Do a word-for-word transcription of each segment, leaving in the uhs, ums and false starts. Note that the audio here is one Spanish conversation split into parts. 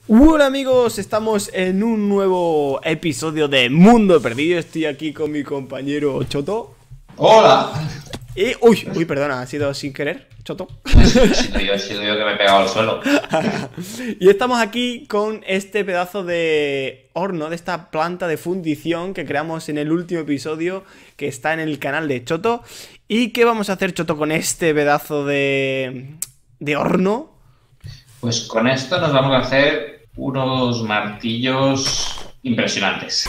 Hola amigos, estamos en un nuevo episodio de Mundo Perdido. Estoy aquí con mi compañero Choto. Hola. Y, uy, uy, perdona, ha sido sin querer, Choto. He sido yo, he sido yo que me he pegado al suelo. Y estamos aquí con este pedazo de horno, de esta planta de fundición que creamos en el último episodio, que está en el canal de Choto. ¿Y qué vamos a hacer, Choto, con este pedazo de, de horno? Pues con esto nos vamos a hacer unos martillos impresionantes.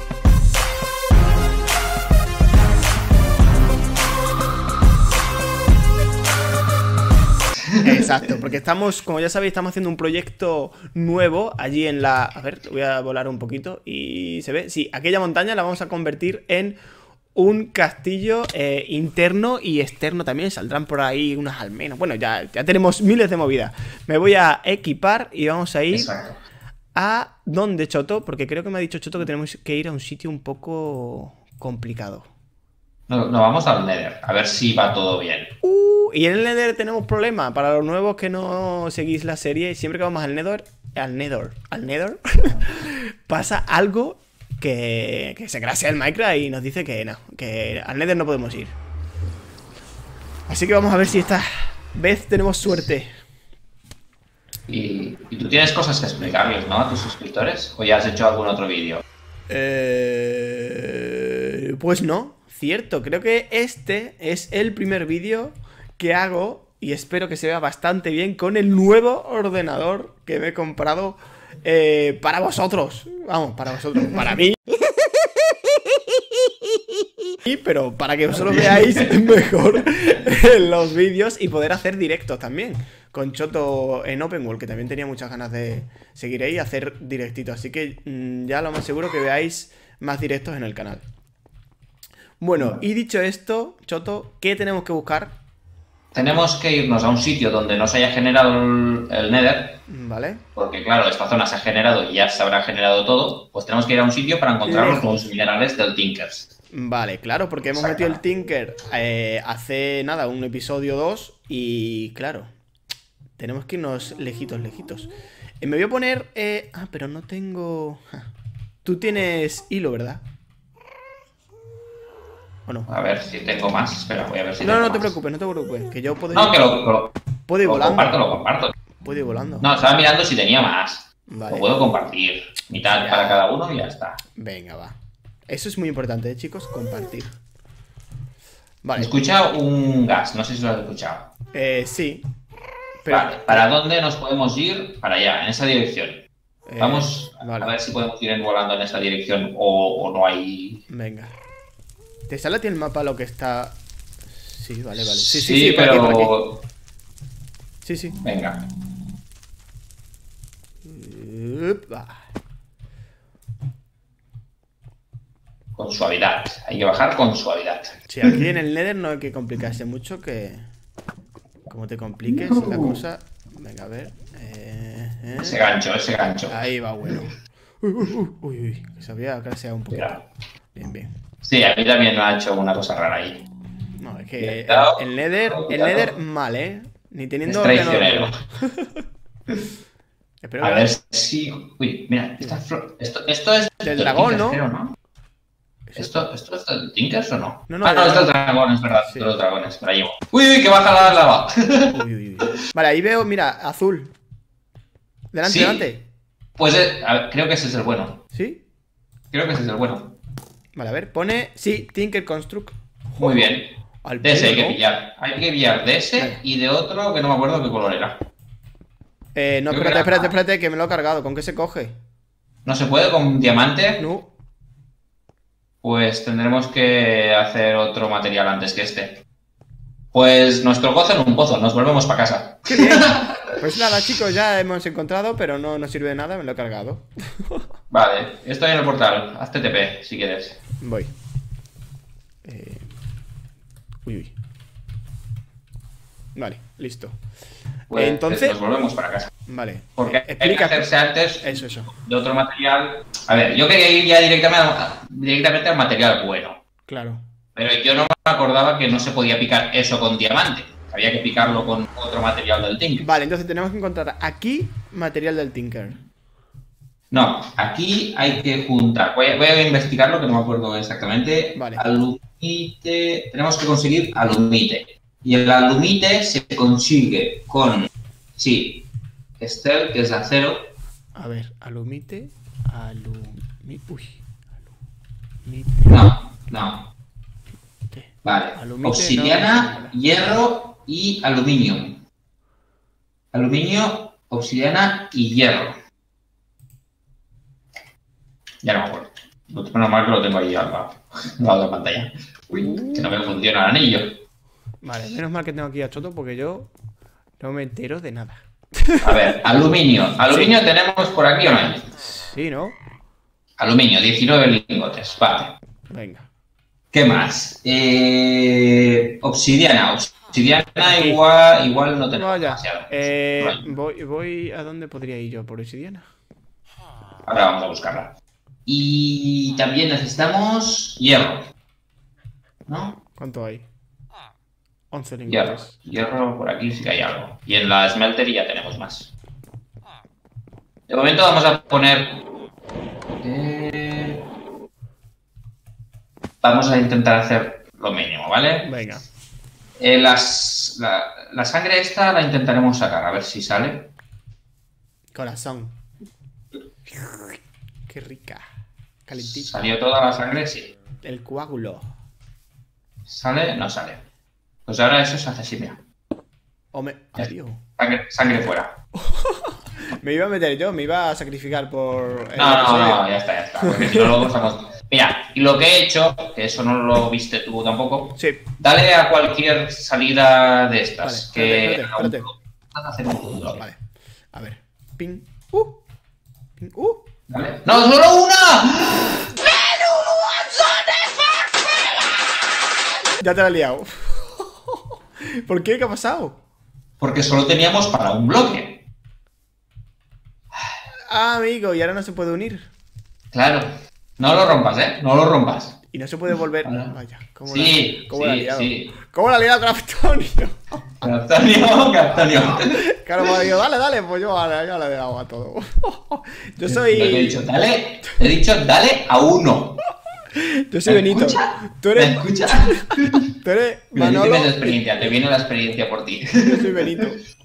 Exacto, porque estamos, como ya sabéis, estamos haciendo un proyecto nuevo allí en la... A ver, voy a volar un poquito y se ve... Sí, aquella montaña la vamos a convertir en un castillo eh, interno y externo también. Saldrán por ahí unas almenas. Bueno, ya, ya tenemos miles de movidas. Me voy a equipar y vamos a ir... Exacto. ¿A dónde, Choto? Porque creo que me ha dicho Choto que tenemos que ir a un sitio un poco complicado. No, no, vamos al Nether, a ver si va todo bien. Uh, y en el Nether tenemos problema. Para los nuevos que no seguís la serie, siempre que vamos al Nether, al Nether, al Nether, pasa algo que, que se crasea el Minecraft y nos dice que no, que al Nether no podemos ir. Así que vamos a ver si esta vez tenemos suerte. Y, y tú tienes cosas que explicarles, ¿no? A tus suscriptores. ¿O ya has hecho algún otro vídeo? Eh, pues no, cierto. Creo que este es el primer vídeo que hago y espero que se vea bastante bien con el nuevo ordenador que me he comprado eh, para vosotros. Vamos, para vosotros, para mí. Pero para que vosotros veáis mejor los vídeos y poder hacer directos también. Con Choto en Open World, que también tenía muchas ganas de seguir ahí y hacer directitos. Así que mmm, ya lo más seguro que veáis más directos en el canal. Bueno, y dicho esto, Choto, ¿qué tenemos que buscar? Tenemos que irnos a un sitio donde no se haya generado el, el Nether. Vale. Porque claro, esta zona se ha generado y ya se habrá generado todo. Pues tenemos que ir a un sitio para encontrar los nuevos minerales del Tinkers. Vale, claro, porque hemos metido el Tinker eh, hace nada, un episodio dos. Y claro, tenemos que irnos lejitos, lejitos. eh, Me voy a poner... Eh... Ah, pero no tengo... Tú tienes hilo, ¿verdad? ¿O no? A ver si tengo más. Espera, voy a ver si No, tengo no te más. preocupes, no te preocupes. Que yo puedo ir... No, que lo, lo, Puedo ir lo volando. comparto, lo comparto. Puedo ir volando. No, estaba mirando si tenía más. Vale. Lo puedo compartir. Mitad Ya. para cada uno y ya está. Venga, va. Eso es muy importante, ¿eh, chicos? Compartir. Vale. Escucha un gas, no sé si lo has escuchado. Eh, sí. Pero... Vale, ¿para dónde nos podemos ir? Para allá, en esa dirección. Eh, Vamos vale. a ver si podemos ir en volando en esa dirección o, o no hay... Venga. ¿Te sale a ti el mapa lo que está...? Sí, vale, vale. Sí, Sí, sí, sí, por pero... aquí, por aquí. Sí, sí. Venga. Upa. Con suavidad. Hay que bajar con suavidad. Sí, aquí en el Nether no hay que complicarse mucho, que... Como te compliques la cosa... Venga, a ver... Eh, eh. Ese gancho, ese gancho. Ahí va, bueno. Uy, uy, uy, uy, uy, que se había craseado un poquito. Mira. Bien, bien. Sí, a mí también me ha hecho una cosa rara ahí. No, es que el, Cuidado. el Nether, el Cuidado. Nether mal, ¿eh? Ni teniendo Es traicionero. Espero A que- ver si... Uy, mira, esta flor... Esto, esto es... Del dragón, ¿no? Creo, ¿no? ¿Esto, ¿Esto es del Tinkers o no? No, no, ah, no, del es del dragón. dragón, es verdad. Sí. De los dragones, me la llevo. Uy, uy, que baja la lava. Uy, uy, uy. Vale, ahí veo, mira, azul. Delante, Sí. delante. Pues eh, a ver, creo que ese es el bueno. ¿Sí? Creo que ese es el bueno. Vale, a ver, pone... Sí, Tinker Construct. Muy bien. Al De ese hay pelo, que ¿no? pillar. Hay que pillar de ese Vale. y de otro que no me acuerdo qué color era. Eh, no, Creo espérate, que era- espérate, espérate, que me lo he cargado. ¿Con qué se coge? ¿No se puede con diamante? No. Pues tendremos que hacer otro material antes que este. Pues nuestro gozo en un pozo, nos volvemos para casa. ¡Qué bien! Pues nada, chicos, ya hemos encontrado, pero no nos sirve de nada, me lo he cargado. Vale, estoy en el portal. Haz T T P si quieres. Voy. Eh... Uy, uy. Vale, listo. Pues Entonces- nos volvemos para casa. Vale. Porque Eh, hay que explica. hacerse antes Eso, eso. de otro material. A ver, yo quería ir ya directamente, a- directamente al material bueno. Claro. Pero yo no me acordaba que no se podía picar eso con diamante. Había que picarlo con otro material del Tinker. Vale, entonces tenemos que encontrar aquí material del Tinker. No, aquí hay que juntar. Voy a, voy a investigarlo, que no me acuerdo exactamente. Vale. Alumite. Tenemos que conseguir alumite. Y el alumite se consigue con. Sí, Estel, que es acero. A ver, alumite. Alumite. Uy. Alumite. No, no. Vale. Alumite, Obsidiana, no. hierro y aluminio. Aluminio, obsidiana y hierro. Ya no me acuerdo. Menos mal que lo tengo ahí al lado, al lado de la pantalla. Uy, que no me funciona el anillo. Vale, menos mal que tengo aquí a Choto porque yo no me entero de nada. A ver, aluminio. ¿Aluminio sí tenemos por aquí o no hay? Sí, ¿no? Aluminio, diecinueve lingotes. Vale. Venga. ¿Qué más? Eh, obsidiana. Obsidiana igual, igual no tenemos Vaya. demasiado. Eh, No voy, voy... ¿A dónde podría ir yo? ¿Por obsidiana? Ahora vamos a buscarla. Y también necesitamos hierro. ¿No? ¿Cuánto hay? once Hierro. lingotes. Hierro, por aquí sí que hay algo. Y en la smelter ya tenemos más. De momento vamos a poner... Eh... Vamos a intentar hacer lo mínimo, ¿vale? Venga. Eh, las, la, la sangre esta la intentaremos sacar, a ver si sale. Corazón. Qué rica. Calentita. ¿Salió toda la sangre? Sí. El coágulo. ¿Sale? No sale. Pues ahora eso se hace así, mira. O me... Adiós. Sangre, sangre fuera. Me iba a meter yo, me iba a sacrificar por... el No, no, episodio. no, ya está, ya está. Porque si no luego estamos... Mira, y lo que he hecho, que eso no lo viste tú tampoco, Sí. dale a cualquier salida de estas. Vale, que espérate, espérate, Vas a hacer un punto. Vale. A ver. Ping. Uh. Ping. Uh. ¿Vale? ¡No, solo una! Ya te la he liado. ¿Por qué? ¿Qué ha pasado? Porque solo teníamos para un bloque. Ah, amigo, y ahora no se puede unir. Claro. No lo rompas, ¿eh? No lo rompas. Y no se puede volver. Vale. Vaya, ¿cómo Sí, la, cómo la ha sí, liado? sí. ¿Cómo la ha liado Craftonio? Antonio, Antonio. Claro, me ha dicho, dale, dale, pues yo ahora ya le he dado a todo. Yo Te he soy. dicho, dale, te he dicho, dale a uno. Yo soy ¿Me Benito. escucha? Tú ¿Me eres. escucha? Tú eres Mira, yo Manolo. te viene la experiencia, te viene la experiencia por ti. Yo soy Benito.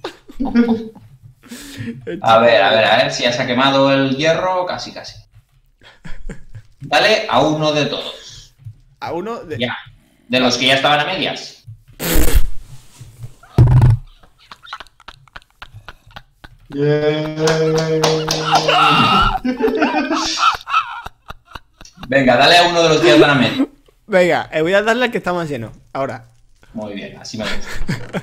A ver, a ver, a ver si ya se ha quemado el hierro, casi, casi. Dale a uno de todos. A uno de. Ya. De los que ya estaban a medias. Venga, dale a uno de los que ya están a medias. Venga, eh, voy a darle al que está más lleno. Ahora. Muy bien, así me gusta.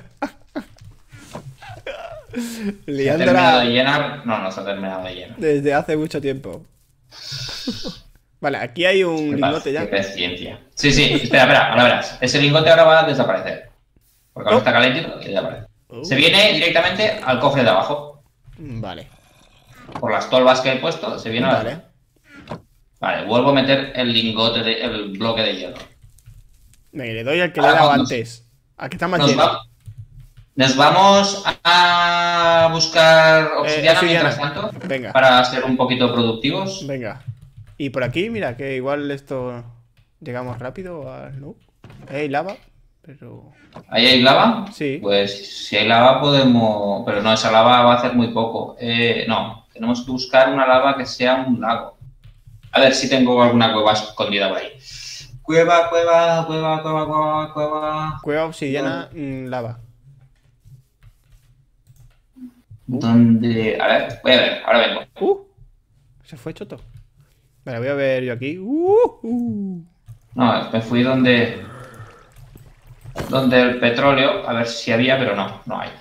¿Se ha terminado Liándola de llenar? No, no se ha terminado de llenar. desde hace mucho tiempo. Vale, aquí hay un Qué lingote paz, ya. qué paciencia. Sí, sí, espera, espera, ahora verás. Ese lingote ahora va a desaparecer. Porque ahora Oh. está calentito y desaparece. Oh. Se viene directamente al cofre de abajo. Vale. Por las tolvas que he puesto, se viene a la... Vale. Vale, vuelvo a meter el lingote, de, el bloque de hierro. Venga, le doy al que le he Ahora dado vamos. antes. Al que está más Nos, lleno. va- nos vamos a buscar obsidiana, obsidiana. mientras tanto. Venga. Para ser un poquito productivos. Venga. Y por aquí, mira, que igual esto. Llegamos rápido a. No. Hay lava, pero. ¿Ahí hay lava? Sí. Pues si hay lava podemos... Pero no, esa lava va a hacer muy poco. Eh, no, tenemos que buscar una lava que sea un lago. A ver si tengo alguna cueva escondida por ahí. Cueva, cueva, cueva, cueva, cueva, cueva... Cueva obsidiana, mm, lava. ¿Dónde...? A ver, voy a ver, ahora vengo. Uh. Se fue choto. Vale, voy a ver yo aquí. Uh, uh. No, me fui donde... Donde el petróleo, a ver si había, pero no, no hay.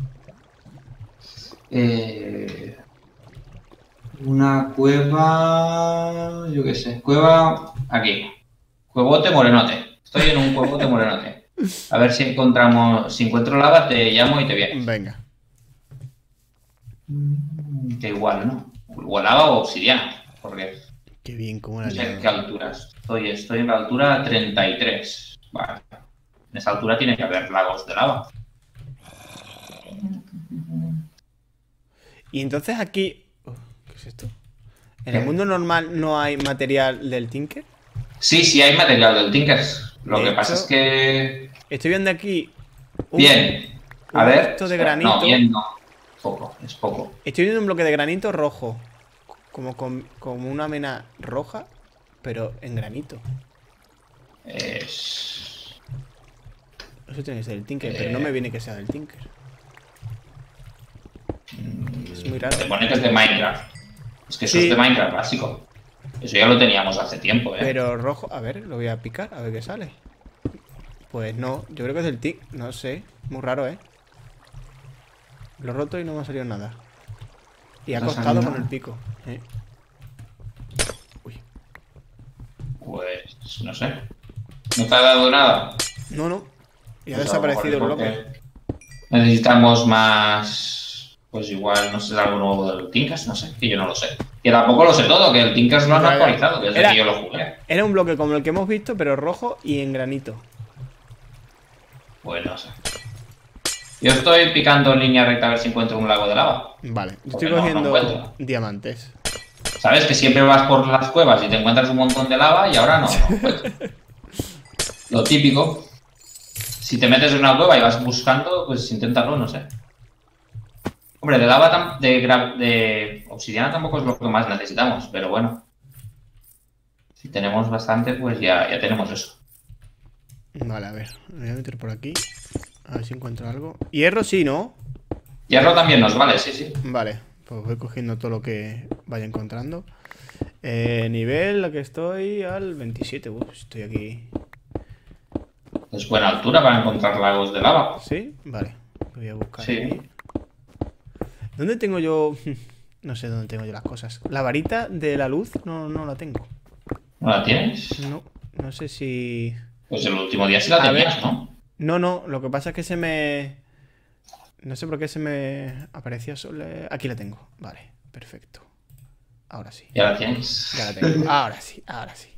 Eh... Una cueva... Yo qué sé, cueva... Aquí. Cuevote morenote. Estoy en un cuevote morenote. A ver si encontramos... Si encuentro lava, te llamo y te vienes. Venga. Que igual, ¿no? O lava o obsidiana. Porque Qué bien, cómo la no sé en liado. qué alturas. Estoy, estoy en la altura treinta y tres. Vale. En esa altura tiene que haber lagos de lava. Y entonces aquí. Oh, ¿qué es esto? ¿En el mundo normal no hay material del Tinker? Sí, sí hay material del Tinkers. Lo De que hecho, pasa es que... Estoy viendo aquí... un- Bien. A un ver... esto de espera, granito. No, bien no. Poco, es poco. Estoy viendo un bloque de granito rojo. Como, con, como una mena roja, pero en granito. Es... Eso tiene que ser el Tinker, Eh, pero no me viene que sea del Tinker. Es muy raro. Se pone que es de Minecraft. Es que eso Sí. es de Minecraft básico. Eso ya lo teníamos hace tiempo, ¿eh? Pero rojo, a ver, lo voy a picar, a ver qué sale. Pues no, yo creo que es del Tinker, no sé. Muy raro, ¿eh? Lo he roto y no me ha salido nada. Y ha ¿No ha costado salido con el nada? pico. ¿eh? Uy. Pues no sé. ¿No te ha dado nada? No, no. Y ha Pues a lo mejor desaparecido el es bloque. porque necesitamos más... Pues igual, no sé, algo nuevo del Tinkers, no sé, que yo no lo sé. Que tampoco lo sé todo, que el Tinkers lo han Ya, ya. actualizado desde Era- que yo lo jugué. Era un bloque como el que hemos visto, pero rojo y en granito. Pues no sé. Yo estoy picando en línea recta a ver si encuentro un lago de lava. Vale, yo Porque estoy no, no cogiendo encuentro. diamantes. ¿Sabes? Que siempre vas por las cuevas y te encuentras un montón de lava y ahora no. no encuentro. Lo típico. Si te metes en una cueva y vas buscando, pues inténtalo, no sé. Hombre, de lava, tam- de, gra- de obsidiana tampoco es lo que más necesitamos, pero bueno. Si tenemos bastante, pues ya, ya tenemos eso. Vale, a ver, me voy a meter por aquí. A ver si encuentro algo. Hierro sí, ¿no? Hierro también nos vale, sí, sí. Vale, pues voy cogiendo todo lo que vaya encontrando. Eh, nivel, la que estoy al veintisiete. Uf, estoy aquí. Es buena altura para encontrar lagos de lava. ¿Sí? Vale, voy a buscar Sí. aquí. ¿Dónde tengo yo? No sé dónde tengo yo las cosas. La varita de la luz no, no la tengo. ¿No la tienes? No, no sé si... Pues el último día sí la A tenías, ver. ¿no? No, no, lo que pasa es que se me... No sé por qué se me aparecía solo... Aquí la tengo. Vale, perfecto. Ahora sí. Ya la tienes. Ya la tengo. Ahora sí, ahora sí.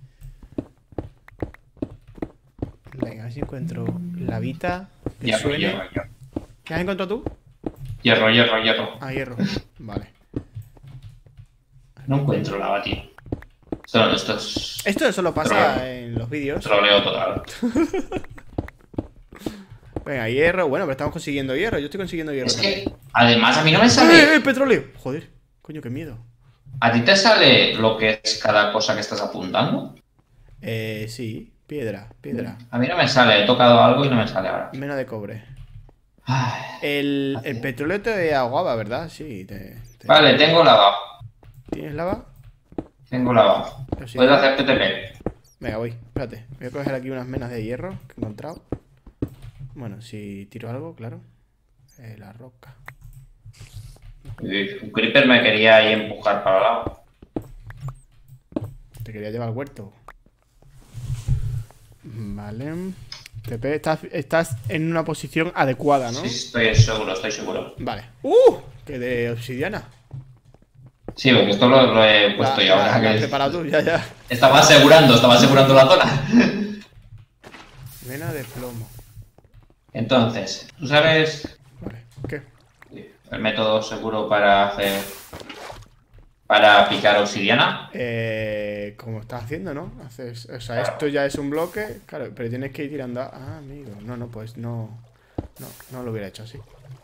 Venga, a ver si encuentro la vita que Hierro, suene. hierro, hierro. ¿Qué has encontrado tú? Hierro, hierro, hierro. Ah, hierro. Vale. No encuentro lava, tío. Esto, esto es... Esto solo pasa en los vídeos. Troleo total. Venga, hierro. Bueno, pero estamos consiguiendo hierro. Yo estoy consiguiendo hierro. Es también. que, además, a mí no me ¡Eh, sale... eh, petróleo! Joder. Coño, qué miedo. ¿A ti te sale lo que es cada cosa que estás apuntando? Eh, sí. Piedra, piedra. A mí no me sale, he tocado algo y no me sale ahora. Mena de cobre. Ay. El, Así el es. petróleo te aguaba, ¿verdad? Sí. Te, te- Vale, tengo lava. ¿Tienes lava? Tengo lava. Yo sí. Puedes hacer T T P. Venga, voy. Espérate. Voy a coger aquí unas menas de hierro que he encontrado. Bueno, si tiro algo, claro. Eh, la roca. Un creeper me quería ahí empujar para el lado. Te quería llevar al huerto. Vale. T P, estás, estás en una posición adecuada, ¿no? Sí, estoy seguro, estoy seguro. Vale. ¡Uh! Que de obsidiana. Sí, porque esto lo, lo he puesto La- yo ahora. la- la que has es- preparado tú, ya, ya. Estaba asegurando, estaba asegurando la zona. Mena de plomo. Entonces, ¿tú sabes Vale. ¿Qué? el método seguro para hacer... para picar obsidiana? Eh, como estás haciendo, ¿no? Haces, o sea, esto ya es un bloque, claro, pero tienes que ir tirando. a- Ah, amigo. No, no, pues no. No, no lo hubiera hecho así.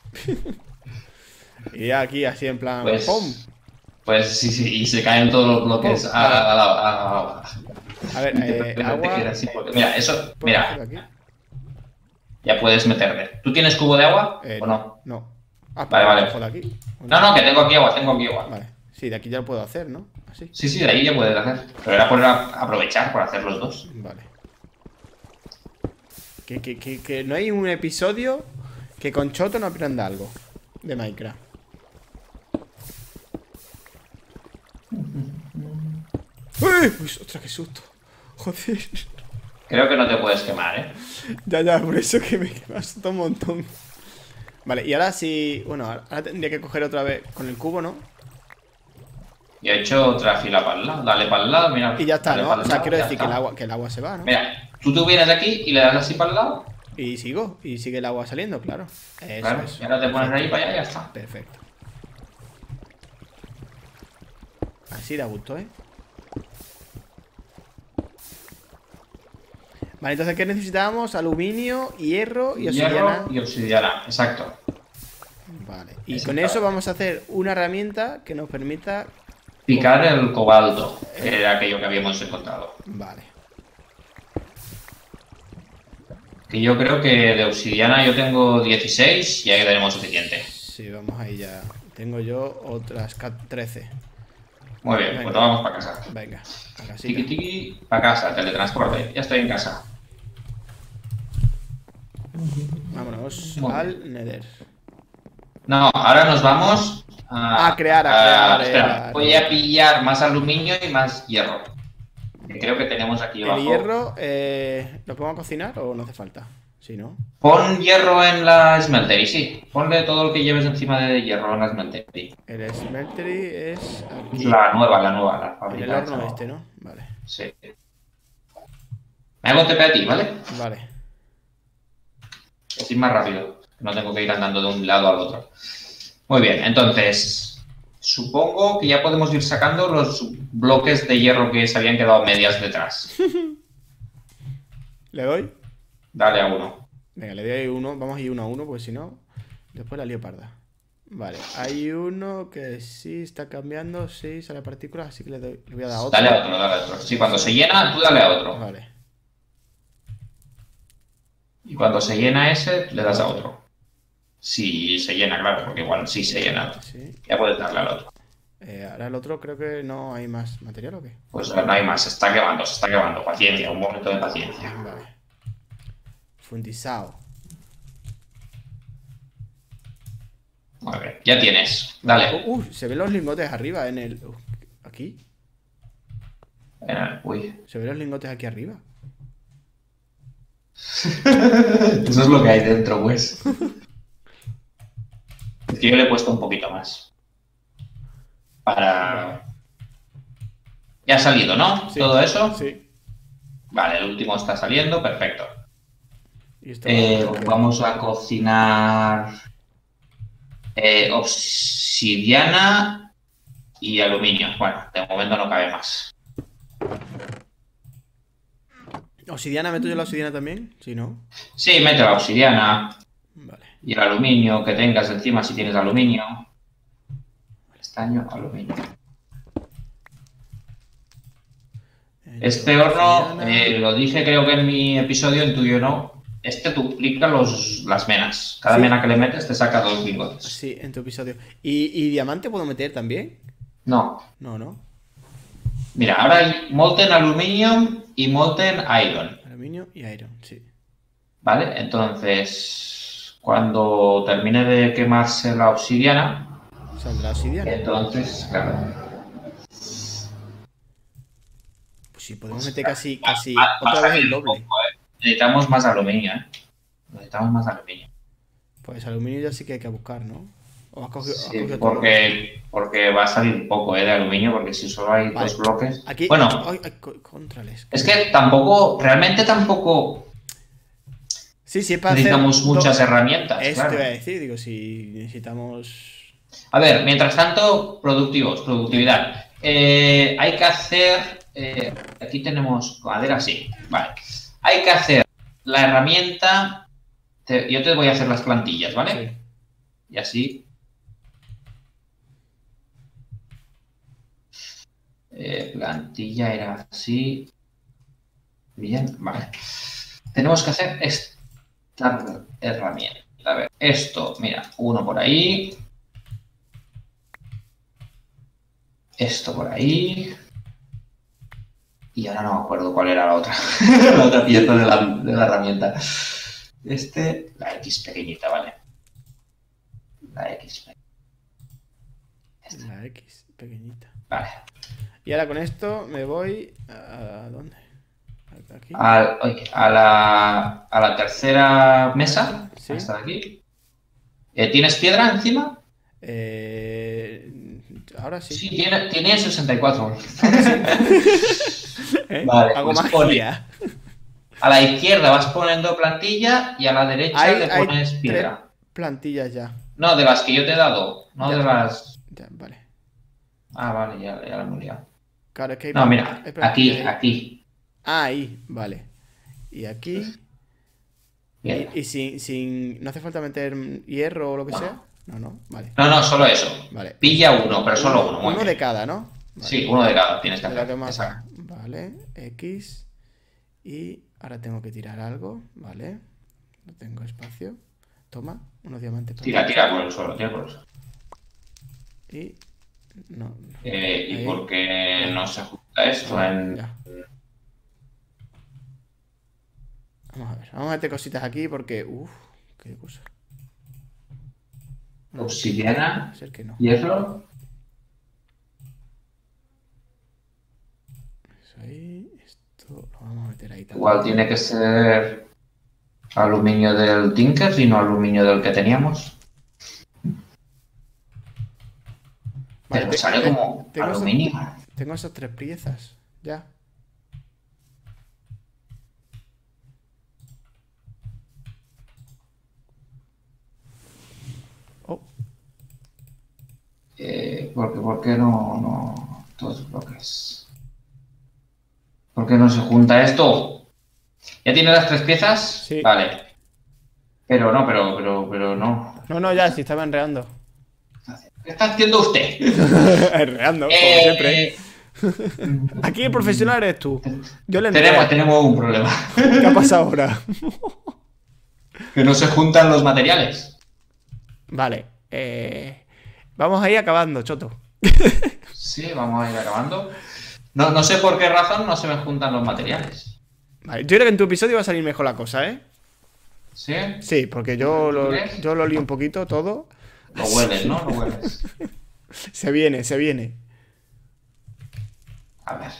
Y ya aquí así en plan. Pues- ¡Pum! Pues sí, sí, y se caen todos los bloques Oh, a la a la- a la- A ver, eh, Te agua. queda así, porque- Mira, eso, ¿Puedo mira, cogerlo aquí? ya puedes meterle. ¿Tú tienes cubo de agua Eh, o no? No. Ah, Vale, vale. cojo de aquí. No, no, que tengo aquí agua, tengo aquí agua. Vale. Sí, de aquí ya lo puedo hacer, ¿no? Así. Sí, sí, de ahí ya puedes hacer. Pero era por a- aprovechar, por hacer los dos. Vale. Que, que, que, que no hay un episodio que con Choto no aprenda algo de Minecraft. ¡Uy! Uy, ostras, qué susto. Joder. Creo que no te puedes quemar, ¿eh? Ya, ya, por eso que me, me asustó un montón. Vale, y ahora sí. Bueno, ahora tendría que coger otra vez con el cubo, ¿no? Yo he hecho otra fila para el lado. Dale para el lado, mira. Y ya está, dale ¿no? para O el sea, lado, quiero ya decir que está. el agua, que el agua se va, ¿no? Mira, tú te vienes aquí y le das así para el lado. Y sigo, y sigue el agua saliendo, claro. Eso, Claro, eso. y ahora te pones ahí para allá y ya está. Perfecto. Ahí Así da gusto, ¿eh? Vale, entonces, ¿qué necesitábamos? Aluminio, hierro y obsidiana. Hierro y obsidiana, exacto. Vale, y con eso vamos a hacer una herramienta que nos permita picar el cobalto, que era aquello que habíamos encontrado. Vale. Que yo creo que de obsidiana yo tengo dieciséis y ahí tenemos suficiente. Sí, vamos ahí ya. Tengo yo otras trece. Muy bien, Venga. pues nos vamos para casa. Venga, a casita. Tiki tiki, para casa, teletransporte. Ya estoy en casa. Vámonos Muy al Nether. No, ahora nos vamos a, A crear, a crear, espera, eh, voy a pillar más aluminio y más hierro. Que creo que tenemos aquí abajo. El hierro, eh, ¿lo pongo a cocinar o no hace falta? Sí, ¿no? Pon hierro en la smeltery, sí. Ponle todo lo que lleves encima de hierro en la smeltery. El smeltery es aquí. La nueva, la nueva, la En fábrica. el horno esa. este, ¿no? Vale. Sí. Me hago T P a ti, ¿vale? Vale. Así más rápido. No tengo que ir andando de un lado al otro. Muy bien, entonces supongo que ya podemos ir sacando los bloques de hierro que se habían quedado medias detrás. ¿Le doy? Dale a uno. Venga, le doy ahí uno. Vamos a ir uno a uno, porque si no, después la lío parda. Vale, hay uno que sí está cambiando, sí, sale partículas, así que le, doy, le voy a dar otro. Dale a otro, dale a otro. Sí, cuando se llena, tú dale a otro. Vale. Y cuando se llena ese, le das a otro. Si se llena, claro, porque igual sí se llena. Sí. Ya puedes darle al otro. Eh, ahora el otro creo que no hay más material, ¿o qué? Pues no hay más, se está quemando, se está quemando. Paciencia, un momento de paciencia. Vale. Fundizado. Muy bien, ya tienes. Dale. Uh, uh, se ven los lingotes arriba en el... uh, ¿aquí? Eh, Uy. Se ven los lingotes aquí arriba. Eso es lo que hay dentro, pues. Es que yo le he puesto un poquito más. Para... Ya ha salido, ¿no? Sí. ¿Todo eso? Sí. Vale, el último está saliendo, perfecto. Y esto Eh, va- vamos a cocinar eh, obsidiana y aluminio. Bueno, de momento no cabe más. ¿Obsidiana? ¿Meto yo la obsidiana también? Sí, ¿no? Sí, mete la obsidiana Vale. y el aluminio que tengas encima si tienes aluminio. Estaño, aluminio. Este horno, eh, lo dije creo que en mi episodio, en tuyo no. Este duplica los, las menas. Cada Sí. mena que le metes te saca dos lingotes. Sí, en tu episodio. ¿Y, y diamante puedo meter también? No. No, no. Mira, ahora hay Molten Aluminium y Molten Iron. Aluminio y iron, sí. ¿Vale? Entonces, cuando termine de quemarse la obsidiana, ¿Saldrá obsidiana? entonces, claro. Pues sí, podemos meter casi, casi Va- va a otra vez salir el un doble. poco, ¿eh? Necesitamos más aluminio, ¿eh? Necesitamos más aluminio. Pues aluminio ya sí que hay que buscar, ¿no? ¿O has cogido, has Sí, cogido todo? porque, porque va a salir un poco, ¿eh? De aluminio, porque si solo hay Vale. dos bloques. Aquí... Bueno, Ay, ay, co- contrales. es que tampoco, realmente tampoco Sí, sí, es para hacer... necesitamos do- muchas herramientas, Esto claro. iba a decir, digo, si necesitamos... A ver, mientras tanto, productivos, productividad. Eh, hay que hacer... eh, aquí tenemos madera, sí. Vale. Hay que hacer la herramienta... te- yo te voy a hacer las plantillas, ¿vale? Sí. Y así... Eh, plantilla era así. Bien, vale. Tenemos que hacer esta herramienta. A ver, esto, mira, uno por ahí. Esto por ahí. Y ahora no me acuerdo cuál era la otra. La otra pieza de la, de la herramienta. Este, la X pequeñita, ¿vale? La X pequeñita. La X, pequeñita. Vale. Y ahora con esto me voy... ¿A dónde? Aquí. Al- oye, a, la, a la tercera mesa. Sí. Esta de aquí. Eh, ¿Tienes piedra encima? Eh... Ahora sí. Sí, tiene, tiene sesenta y cuatro. ¿Eh? Vale, Hago pues magia. A la izquierda vas poniendo plantilla y a la derecha Hay- le hay pones tres piedra. plantillas ya. No, de las que yo te he dado, no Ya. de las... Ya, vale. Ah, vale, ya, ya lo hemos liado. Claro, es que hay... No, mira, hay aquí, hay- aquí. Ah, ahí, vale. Y aquí... Bien. Y, y sin, sin... ¿No hace falta meter hierro o lo que No. sea? No, no, vale. No, no, solo eso. Vale. Pilla uno, pero solo Uno, uno. Muy uno de bien. cada, ¿no? Vale. Sí, uno de cada tienes que De lo hacer. que más da. Exacto. Vale, X. Y ahora tengo que tirar algo, vale. No tengo espacio. Toma, unos diamantes para Tira, ti. tira por el suelo, tira por el suelo. Y... No, no. Eh, ¿Y Ahí. por qué no se ajusta esto en...? Ya. Vamos a ver, vamos a meter cositas aquí porque... Uff, qué cosa. No, Obsidiana, puede ser que no. hierro. Eso ahí, esto lo vamos a meter ahí también. Igual tiene que ser aluminio del Tinker y no aluminio del que teníamos. Vale, Pero te- sale te- como tengo esas- aluminio. Tengo esas tres piezas, ya. Oh, Eh, ¿por, qué, ¿Por qué no, no todos bloques? ¿Por qué no se junta esto? ¿Ya tiene las tres piezas? Sí. Vale. Pero no, pero, pero, pero no. no, no, ya, si estaba enreando. ¿Qué está haciendo usted? Enreando, como Eh, siempre. Aquí el profesional eres tú. Yo le tenemos, enreo. tenemos un problema. ¿Qué ha pasado ahora? Que no se juntan los materiales. Vale, eh, vamos a ir acabando, Choto. Sí, vamos a ir acabando. No, no sé por qué razón no se me juntan los materiales. Vale, yo creo que en tu episodio va a salir mejor la cosa, ¿eh? ¿Sí? Sí, porque yo ¿Tú lo, crees? yo lo lío un poquito todo. Lo hueles, ¿no? Lo hueles. Se viene, se viene. A ver.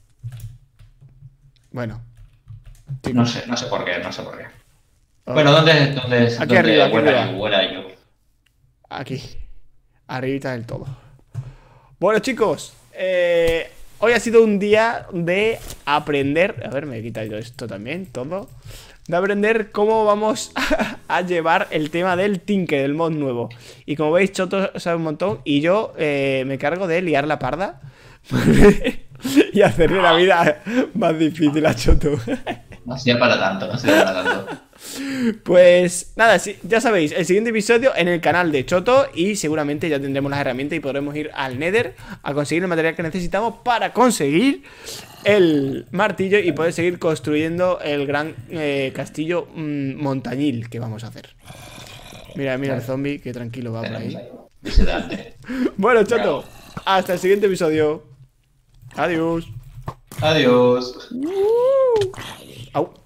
Bueno. No sé, no sé por qué, no sé por qué. Oh, Bueno, ¿dónde, dónde, Aquí dónde arriba, aquí where are arriba. you? Where are you? Aquí. Arribita del todo. Bueno, chicos. eh, hoy ha sido un día de aprender. A ver, me he quitado yo esto también, todo. De aprender cómo vamos a, a llevar el tema del Tinker, del mod nuevo. Y como veis, Choto sabe un montón. Y yo eh, me cargo de liar la parda. Y hacerle la vida más difícil a Choto. No sería para tanto, no sería para tanto. Pues nada, sí, ya sabéis, el siguiente episodio en el canal de Choto. Y seguramente ya tendremos las herramientas y podremos ir al Nether a conseguir el material que necesitamos para conseguir el martillo y poder seguir construyendo el gran eh, castillo mmm, montañil que vamos a hacer. Mira, mira el zombie, que tranquilo va por Tenemos ahí. ahí. Visitante. Bueno, Choto, hasta el siguiente episodio. Adiós. Adiós. Au.